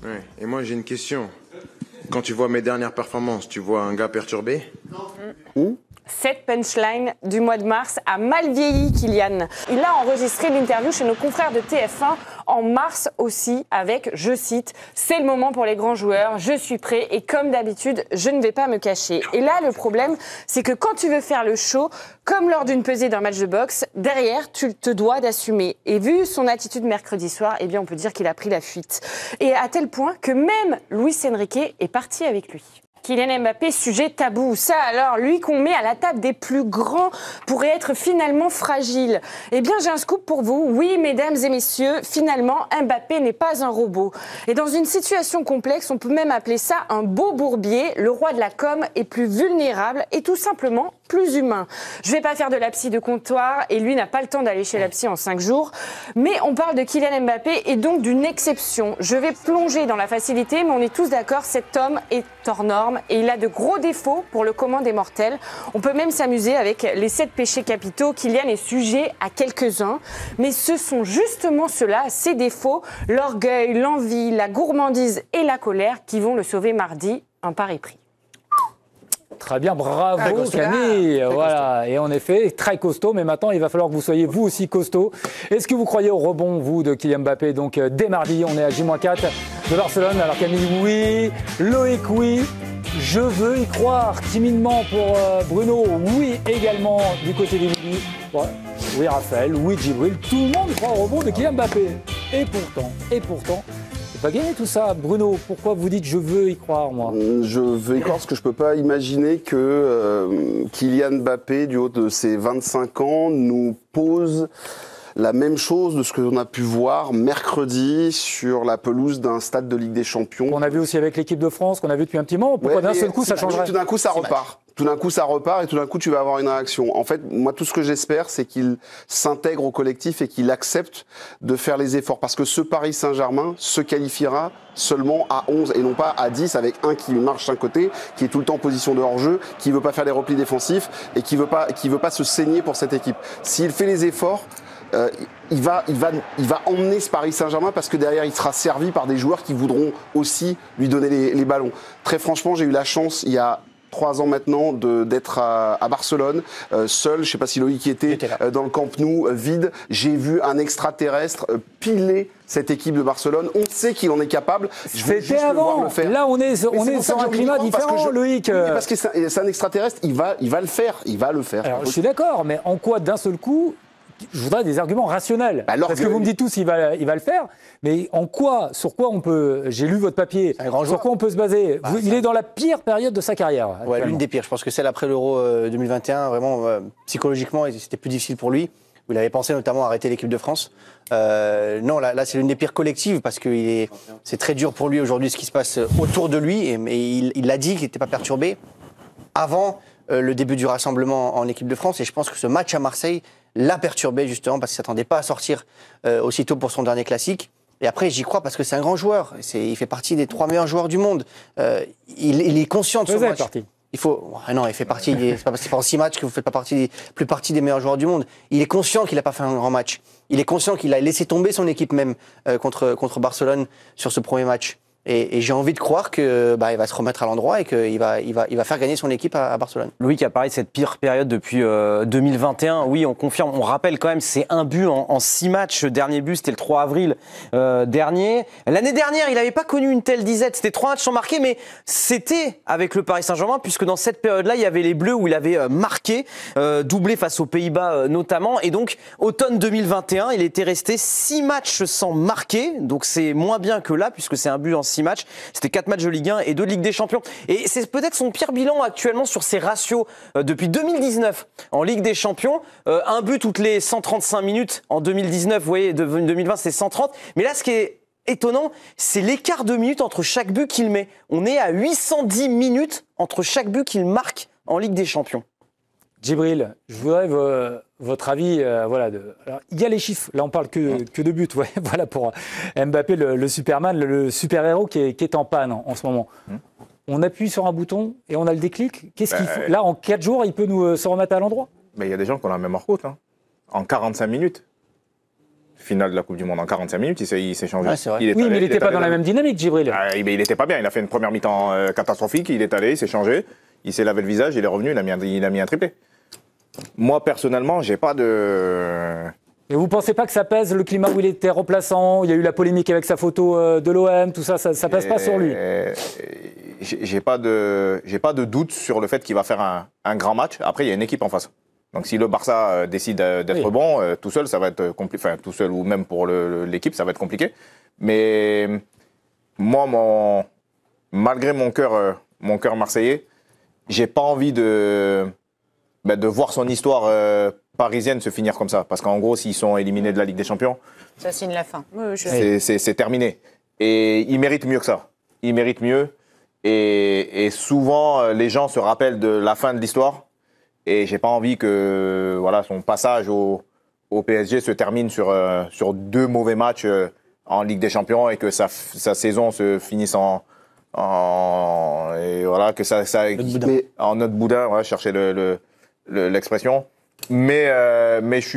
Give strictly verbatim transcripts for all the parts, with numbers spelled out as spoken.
Ouais. Et moi, j'ai une question. Quand tu vois mes dernières performances, tu vois un gars perturbé? Où? Cette punchline du mois de mars a mal vieilli, Kylian. Il a enregistré l'interview chez nos confrères de T F un en mars aussi avec, je cite, « C'est le moment pour les grands joueurs, je suis prêt et comme d'habitude, je ne vais pas me cacher ». Et là, le problème, c'est que quand tu veux faire le show, comme lors d'une pesée d'un match de boxe, derrière, tu te dois d'assumer. Et vu son attitude mercredi soir, eh bien, on peut dire qu'il a pris la fuite. Et à tel point que même Luis Enrique est parti avec lui. Kylian Mbappé, sujet tabou. Ça alors, lui qu'on met à la table des plus grands pourrait être finalement fragile. Eh bien, j'ai un scoop pour vous. Oui, mesdames et messieurs, finalement, Mbappé n'est pas un robot. Et dans une situation complexe, on peut même appeler ça un beau bourbier. Le roi de la com est plus vulnérable et tout simplement plus humain. Je vais pas faire de la psy de comptoir et lui n'a pas le temps d'aller chez la psy en cinq jours. Mais on parle de Kylian Mbappé et donc d'une exception. Je vais plonger dans la facilité, mais on est tous d'accord, cet homme est hors norme et il a de gros défauts pour le commun des mortels. On peut même s'amuser avec les sept péchés capitaux. Kylian est sujet à quelques-uns, mais ce sont justement ceux-là, ces défauts, l'orgueil, l'envie, la gourmandise et la colère qui vont le sauver mardi, un pari pris. Très bien, bravo Camille. Très voilà. Costaud. Et en effet, très costaud, mais maintenant il va falloir que vous soyez vous aussi costaud. Est-ce que vous croyez au rebond, vous, de Kylian Mbappé? Donc dès mardi, on est à J moins quatre de Barcelone. Alors Camille, oui. Loïc, oui. Je veux y croire. Timidement pour euh, Bruno, oui également du côté des Mini. Ouais. Oui Raphaël, oui Djibril. Tout le monde croit au rebond de Kylian Mbappé. Et pourtant, et pourtant... pas gagner tout ça. Bruno, pourquoi vous dites je veux y croire, moi? Je veux y croire parce que je ne peux pas imaginer que euh, Kylian Mbappé, du haut de ses vingt-cinq ans, nous pose la même chose de ce que l'on a pu voir mercredi sur la pelouse d'un stade de Ligue des Champions. On a vu aussi avec l'équipe de France, qu'on a vu depuis un petit moment. Pourquoi ouais, d'un seul coup ça changerait? Tout d'un coup ça repart. Tout d'un coup, ça repart et tout d'un coup, tu vas avoir une réaction. En fait, moi, tout ce que j'espère, c'est qu'il s'intègre au collectif et qu'il accepte de faire les efforts. Parce que ce Paris Saint-Germain se qualifiera seulement à onze et non pas à dix avec un qui marche d'un côté, qui est tout le temps en position de hors-jeu, qui veut pas faire les replis défensifs et qui veut pas, qui veut pas se saigner pour cette équipe. S'il fait les efforts, Euh, il va, il va, il va emmener ce Paris Saint-Germain parce que derrière, il sera servi par des joueurs qui voudront aussi lui donner les, les ballons. Très franchement, j'ai eu la chance, il y a trois ans maintenant, de, d'être à, à Barcelone, euh, seul, je ne sais pas si Loïc y était, euh, dans le Camp Nou, euh, vide. J'ai vu un extraterrestre euh, piler cette équipe de Barcelone. On sait qu'il en est capable. Je vais juste le voir le faire. Là, on est, on est sur un climat différent, je... Loïc. Oui, parce que c'est, c'est un extraterrestre, il va, il va le faire. Il va le faire. Alors, je suis d'accord, mais en quoi, d'un seul coup, je voudrais des arguments rationnels. Bah, parce que vous me dites tous il va, il va le faire, mais en quoi, sur quoi on peut, j'ai lu votre papier, sur quoi on peut se baser? bah, vous, Il est dans la pire période de sa carrière. Ouais, l'une des pires. Je pense que celle après l'Euro deux mille vingt et un, vraiment, euh, psychologiquement, c'était plus difficile pour lui. Il avait pensé notamment à arrêter l'équipe de France. Euh, non, là, là c'est l'une des pires collectives parce que il est, c'est très dur pour lui aujourd'hui ce qui se passe autour de lui. Et, et il, il a dit qu'il n'était pas perturbé avant euh, le début du rassemblement en équipe de France. Et je pense que ce match à Marseille l'a perturbé justement parce qu'il ne s'attendait pas à sortir euh, aussitôt pour son dernier classique. Et après, j'y crois parce que c'est un grand joueur. C'est, il fait partie des trois meilleurs joueurs du monde. Euh, il, il est conscient de son match. Partie. Il faut. Ah non, il fait partie. Il est, c'est pas parce que c'est pas en six matchs que vous faites pas partie, plus partie des meilleurs joueurs du monde. Il est conscient qu'il n'a pas fait un grand match. Il est conscient qu'il a laissé tomber son équipe même euh, contre contre Barcelone sur ce premier match. Et, et j'ai envie de croire que bah, il va se remettre à l'endroit et qu'il va, il va, il va faire gagner son équipe à, à Barcelone. Loïc a parlé de cette pire période depuis euh, deux mille vingt et un. Oui, on confirme, on rappelle quand même, c'est un but en, en six matchs. Le dernier but, c'était le trois avril euh, dernier. L'année dernière, il n'avait pas connu une telle disette. C'était trois matchs sans marquer, mais c'était avec le Paris Saint-Germain, puisque dans cette période-là, il y avait les Bleus où il avait euh, marqué, euh, doublé face aux Pays-Bas euh, notamment. Et donc, automne deux mille vingt et un, il était resté six matchs sans marquer. Donc, c'est moins bien que là, puisque c'est un but en six matchs. C'était quatre matchs de Ligue un et deux de Ligue des Champions. Et c'est peut-être son pire bilan actuellement sur ses ratios euh, depuis deux mille dix-neuf en Ligue des Champions. Euh, un but toutes les cent trente-cinq minutes en deux mille dix-neuf. Vous voyez, de, deux mille vingt, c'est cent trente. Mais là, ce qui est étonnant, c'est l'écart de minutes entre chaque but qu'il met. On est à huit cent dix minutes entre chaque but qu'il marque en Ligue des Champions. Djibril, je voudrais vo- votre avis. Euh, voilà, de, alors, il y a les chiffres. Là, on parle que, que de buts. Ouais, voilà pour Mbappé, le, le Superman, le, le super-héros qui est, qui est en panne en, en ce moment. Hum. On appuie sur un bouton et on a le déclic. Qu'est-ce bah, qu'il faut ? Là, en quatre jours, il peut nous euh, se remettre à l'endroit ? Il y a des gens qui ont la mémoire courte. Hein. En quarante-cinq minutes. finale de la Coupe du Monde en quarante-cinq minutes, il s'est, il s'est changé. Ouais, c'est vrai. Il est Oui, allé, mais il n'était pas dans la même dynamique, Djibril. Ah, il n'était pas bien, il a fait une première mi-temps euh, catastrophique, il est allé, il s'est changé, il s'est lavé le visage, il est revenu, il a mis un, il a mis un triplé. Moi, personnellement, j'ai pas de... Et vous pensez pas que ça pèse le climat où il était remplaçant? Il y a eu la polémique avec sa photo euh, de l'O M, tout ça, ça, ça pèse pas sur lui? Euh, J'ai j'ai pas de, j'ai pas de doute sur le fait qu'il va faire un, un grand match. Après, il y a une équipe en face. Donc, si le Barça euh, décide euh, d'être Oui. bon, euh, tout seul, ça va être compliqué. Enfin, tout seul ou même pour le- l'équipe, ça va être compliqué. Mais moi, mon, malgré mon cœur, euh, mon cœur marseillais, j'ai pas envie de, ben, de voir son histoire euh, parisienne se finir comme ça. Parce qu'en gros, s'ils sont éliminés de la Ligue des Champions, Ça signe la fin. Oui, je... c'est- c'est c'est terminé. Et il mérite mieux que ça. Il mérite mieux. Et, et souvent, euh, les gens se rappellent de la fin de l'histoire. Et j'ai pas envie que voilà, son passage au, au P S G se termine sur, euh, sur deux mauvais matchs euh, en Ligue des Champions et que sa, sa saison se finisse en. en et voilà, que ça. ça boudin. Mais en notre boudin, ouais, chercher le, le- le- l'expression. Mais, euh, mais je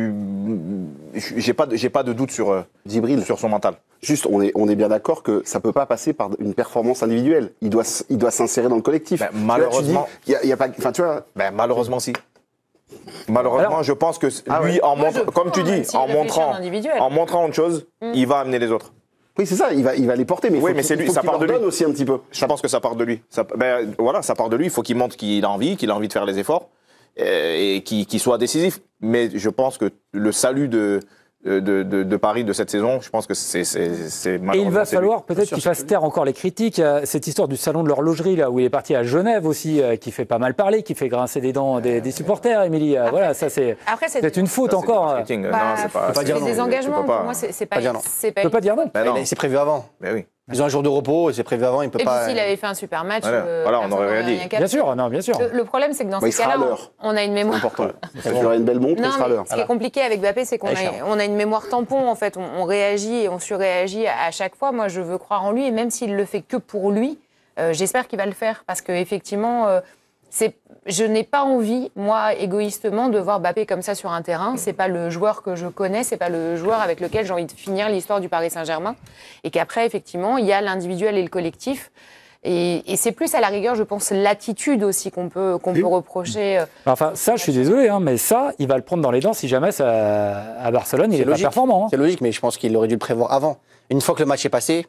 suis. je- J'ai pas, de- j'ai pas de doute sur, euh, Djibril, sur son mental. juste, on est, on est bien d'accord que ça peut pas passer par une performance individuelle. Il doit, s- il doit s'insérer dans le collectif. Ben, Tu vois, malheureusement- tu dis, il y a, il y a pas, enfin, tu vois, Ben, malheureusement, si. Malheureusement, Alors- je pense que c- Ah lui, ouais. en Moi, je montre- comme crois, tu même dis, s'il en réfléchit montrant, en individuel. en montrant autre chose, il va amener les autres. oui, c'est ça, il va, il va les porter, mais, il Oui, faut mais qu'il- c'est il lui, faut ça qu'il part leur de lui. donne aussi un petit peu. Je pense que ça part de lui. Ça, ben, voilà, ça part de lui. Il faut qu'il montre qu'il a envie, qu'il a envie de faire les efforts euh, et qu'il qu'il soit décisif. Mais je pense que le salut de, de, de, de Paris de cette saison, je pense que c'est c'est- c'est Et il malheureusement, va c'est lui. falloir peut-être qu'il fasse taire encore les critiques. Euh, Cette histoire du salon de l'horlogerie, là, où il est parti à Genève aussi, euh, qui fait pas mal parler, qui fait grincer des dents des, des supporters, Émilie. Euh, Voilà, ça c'est Après, c'est peut-être une faute Ça, c'est du encore. euh. marketing. Bah, non, c'est pas. pas c'est dire des non. Tu peux engagements. pas- Pour moi, c'est c'est pas. Pas dire non. c'est pas Je peux pas dire non. Ben non. Il- C'est prévu avant. Ben oui. Ils ont un jour de repos et c'est prévu avant. Il peut Et puis pas. s'il avait fait un super match, Voilà. euh, Voilà, on personne aurait rien n'aurait dit. capté. Bien sûr, non, bien sûr. Le, le problème, c'est que dans Bah, il ces sera à cas-là, l'heure. on, on a une mémoire. Important. Ça ferait une belle montre, Non, il sera à mais l'heure. ce qui est compliqué avec Mbappé, c'est qu'on Allez, a, Charles. on a une mémoire tampon, en fait. On, on réagit et on surréagit à, à chaque fois. Moi, je veux croire en lui, et même s'il le fait que pour lui, euh, j'espère qu'il va le faire. Parce qu'effectivement, euh, c'est, je n'ai pas envie, moi, égoïstement, de voir Mbappé comme ça sur un terrain. C'est pas le joueur que je connais, c'est pas le joueur avec lequel j'ai envie de finir l'histoire du Paris Saint-Germain. Et qu'après, effectivement, il y a l'individuel et le collectif. Et, et c'est plus à la rigueur, je pense, l'attitude aussi qu'on peut, qu'on peut reprocher. euh, Enfin, ça, je suis désolé, hein, mais ça, il va le prendre dans les dents si jamais ça, à Barcelone, il C'est est pas logique. performant. hein. C'est logique, mais je pense qu'il aurait dû le prévoir avant. Une fois que le match est passé,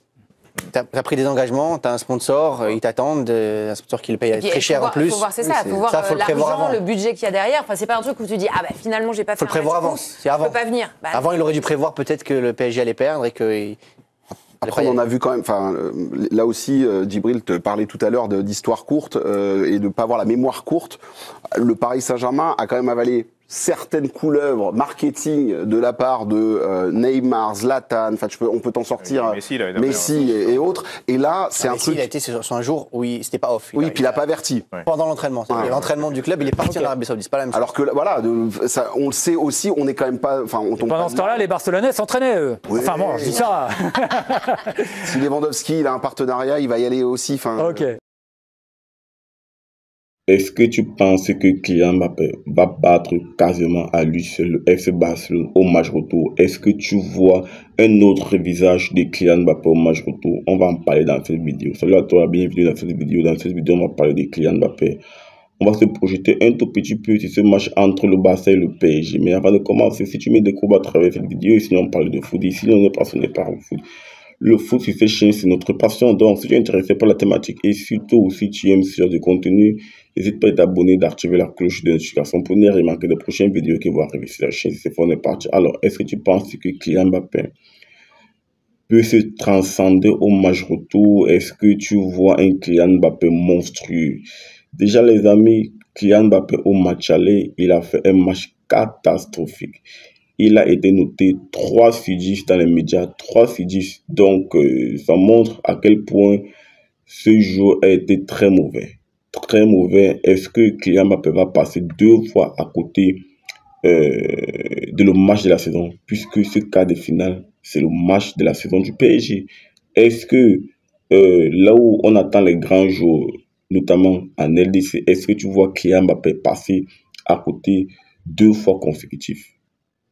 t'as as pris des engagements, t'as un sponsor, euh, ils t'attendent, euh, un sponsor qui le paye Et puis, très faut cher voir- en plus. Faut voir, c'est Oui, ça, c'est- faut voir ça, faut euh, le prévoir l'argent, avant. le budget qu'il y a derrière. Enfin, c'est pas un truc où tu dis, ah bah finalement, j'ai pas Faut fait le prévoir un match avant. fou, C'est avant. Je peux pas venir. Bah, Avant, il aurait dû prévoir peut-être que le P S G allait perdre et que. Après, on en a vu quand même. Enfin, euh, là aussi, euh, Djibril te parlait tout à l'heure de- d'histoire courte euh, et de pas avoir la mémoire courte. Le Paris Saint-Germain a quand même avalé certaines couleuvres marketing de la part de euh, Neymar, Zlatan. Enfin, tu peux, on peut t'en sortir. Oui, Messi, l'année dernière. Messi et, et autres. Et là, c'est un Messi, truc. il a été sur sur un jour où il- c'était pas off. Oui, puis il a pas averti. Pendant l'entraînement. C'est-à-dire Ouais. L'entraînement du club, il est parti en Arabie Saoudite. C'est pas la même chose. Alors que là, voilà, de- ça, on le sait aussi, on n'est quand même pas. Enfin, on tombe Pendant pas ce temps-là, les Barcelonais s'entraînaient, eux. Oui. Enfin bon, je dis ça. Si Lewandowski il a un partenariat, il va y aller aussi. Enfin, Ok. Est-ce que tu penses que Kylian Mbappé va battre quasiment à lui seul le F C Barcelone au match retour? Est-ce que tu vois un autre visage de Kylian Mbappé au match retour? On va en parler dans cette vidéo. Salut à toi, bienvenue dans cette vidéo. Dans cette vidéo, on va parler de Kylian Mbappé. On va se projeter un tout petit peu sur ce match entre le Barça et le P S G. Mais avant de commencer, si tu me découvres à travers cette vidéo, et sinon on parle de foot, ici on est passionné par le foot. Le foot sur cette chaîne, c'est notre passion. Donc, si tu es intéressé par la thématique et surtout si tu aimes ce genre de contenu, n'hésite pas à t'abonner, d'activer la cloche de notification pour ne rien manquer des prochaines vidéos qui vont arriver sur la chaîne. C'est fort, on est parti. Alors, est-ce que tu penses que Kylian Mbappé peut se transcender au match retour? Est-ce que tu vois un Kylian Mbappé monstrueux? Déjà, les amis, Kylian Mbappé au match aller, il a fait un match catastrophique. Il a été noté trois sur dix dans les médias, trois sur dix. Donc, euh, ça montre à quel point ce joueur a été très mauvais. Très mauvais. Est-ce que Kylian Mbappé va passer deux fois à côté euh, de le match de la saison? Puisque ce quart de finale, c'est le match de la saison du P S G. Est-ce que euh, là où on attend les grands joueurs, notamment en L D C, est-ce que tu vois Kylian Mbappé passer à côté deux fois consécutifs?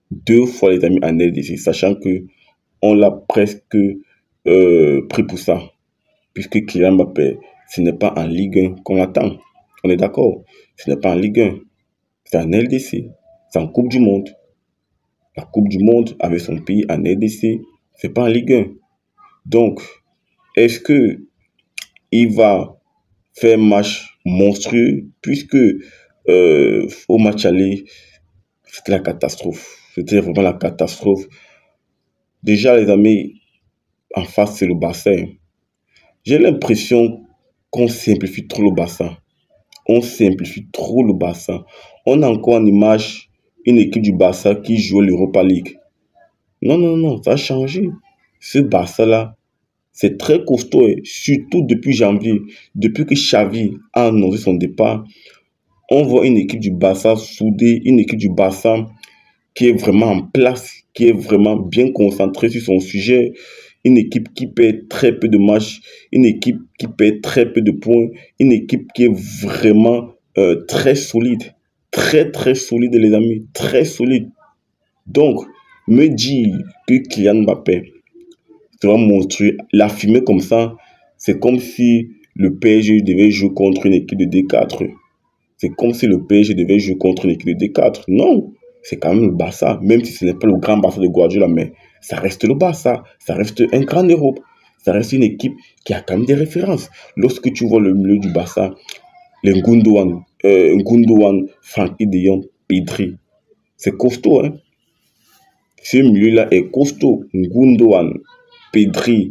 deux fois, les amis, en L D C, sachant que on l'a presque euh, pris pour ça. Puisque Kylian Mbappé, ce n'est pas en Ligue un qu'on attend. On est d'accord? Ce n'est pas en Ligue un. C'est en L D C. C'est en Coupe du Monde. La Coupe du Monde avec son pays en L D C, c'est pas en Ligue un. Donc, est-ce que il va faire un match monstrueux, puisque euh, au match aller, c'était la catastrophe. C'était vraiment la catastrophe. Déjà, les amis, en face, c'est le Barça. J'ai l'impression qu'on simplifie trop le Barça. On simplifie trop le Barça. On a encore en image une équipe du Barça qui joue l'Europa League. Non, non, non, ça a changé. Ce Barça-là, c'est très costaud, et surtout depuis janvier, depuis que Xavi a annoncé son départ, on voit une équipe du Barça soudée, une équipe du Barça qui est vraiment en place, qui est vraiment bien concentrée sur son sujet, une équipe qui perd très peu de matchs, une équipe qui perd très peu de points, une équipe qui est vraiment euh, très solide, très très solide les amis, très solide. Donc, me dire que Kylian Mbappé sera monstrueux, l'affirmer comme ça, c'est comme si le P S G devait jouer contre une équipe de D quatre. C'est comme si le P S G devait jouer contre une équipe de D quatre. Non, c'est quand même le Barça, même si ce n'est pas le grand Barça de Guardiola, mais ça reste le Barça, ça reste un grand Europe, ça reste une équipe qui a quand même des références. Lorsque tu vois le milieu du Barça, les Gundogan, euh, Gundogan, Frenkie de Jong, Pedri, c'est costaud, hein. Ce milieu-là est costaud. Gundogan, Pedri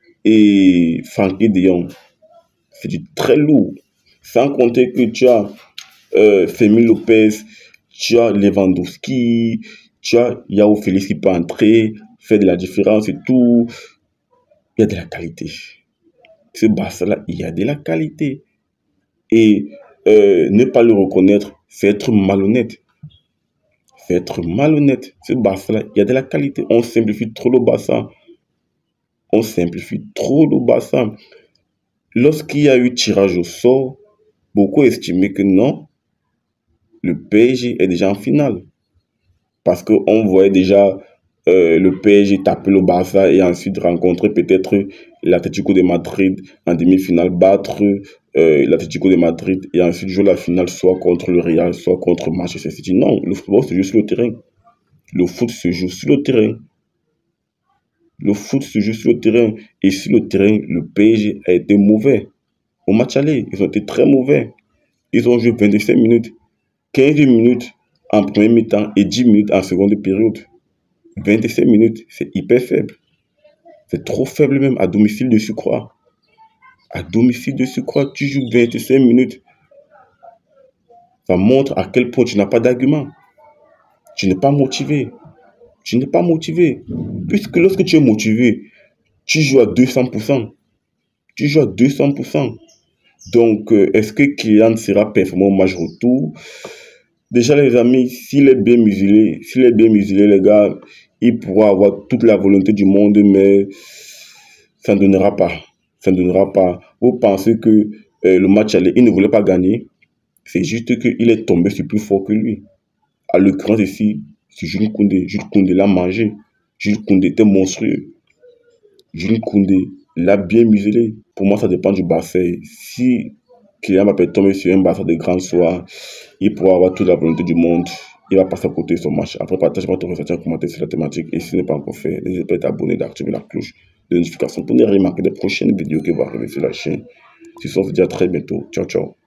et Frenkie de Jong, c'est du très lourd. Sans compter que tu as euh, Fermin Lopez, tu as Lewandowski, tu as Yao Félix qui peut entrer, faire de la différence et tout. Il y a de la qualité. Ce Barça-là, il y a de la qualité. Et euh, ne pas le reconnaître, c'est être malhonnête. C'est être malhonnête. Ce Barça-là, il y a de la qualité. On simplifie trop le Barça. On simplifie trop le Barça. Lorsqu'il y a eu tirage au sort, beaucoup estimaient que non, le P S G est déjà en finale. Parce qu'on voyait déjà euh, le P S G taper le Barça et ensuite rencontrer peut-être l'Atlético de Madrid en demi-finale, battre euh, l'Atlético de Madrid et ensuite jouer la finale soit contre le Real, soit contre Manchester City. Non, le football se joue sur le terrain. Le foot se joue sur le terrain. Le foot se joue sur le terrain. Et sur le terrain, le P S G a été mauvais. Au match aller, ils ont été très mauvais. Ils ont joué vingt-cinq minutes, quinze minutes en première mi-temps et dix minutes en seconde période. vingt-cinq minutes, c'est hyper faible. C'est trop faible même, à domicile de surcroît. À domicile de surcroît, tu joues vingt-cinq minutes. Ça montre à quel point tu n'as pas d'argument. Tu n'es pas motivé. Tu n'es pas motivé. Puisque lorsque tu es motivé, tu joues à deux cents pour cent. Tu joues à deux cents pour cent. Donc, euh, est-ce que Kylian sera performant au match retour? Déjà, les amis, s'il est bien muselé, s'il est bien muselé, les gars, il pourra avoir toute la volonté du monde, mais ça ne donnera pas. Ça ne donnera pas. Vous pensez que euh, le match allait, il ne voulait pas gagner. C'est juste qu'il est tombé sur plus fort que lui. À l'occurrence ici, c'est Jules Koundé. Jules Koundé l'a mangé. Jules Koundé était monstrueux. Jules Koundé l'a bien muselé. Pour moi, ça dépend du Barça. Si Kylian Mbappé tombe sur un Barça de grand soir, il pourra avoir toute la volonté du monde. Il va passer à côté de son match. Après, partage-moi ton ressenti en commentaire sur la thématique. Et si ce n'est pas encore fait, n'hésitez pas à t'abonner, d'activer la cloche de notification pour ne rien manquer des prochaines vidéos qui vont arriver sur la chaîne. Si on se dit à très bientôt. Ciao, ciao.